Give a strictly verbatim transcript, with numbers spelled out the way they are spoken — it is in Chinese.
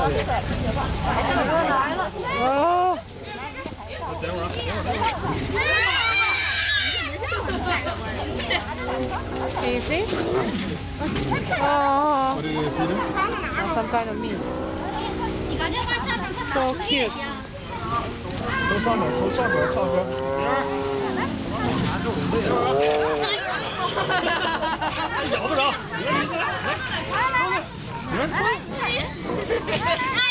哦。 等会儿，等会儿。 菲菲。哦。三百的米。So cute。 从上面，从上面上边。咬不着。来来来。